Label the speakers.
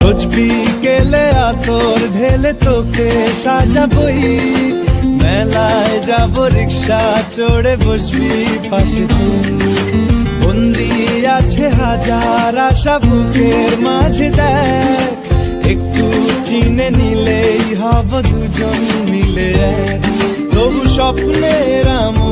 Speaker 1: রোজ বিকেলে আতর ঢেলে তোকে সাজাবই, মেলায় যাব রিক্সা চড়ে বসবি পাশে তুই। বন্দি আছে হাজার আশা বুকের মাঝে, দেখ একটু চিনে নিলেই হব দুজন মিলে এক। তবু স্বপ্নের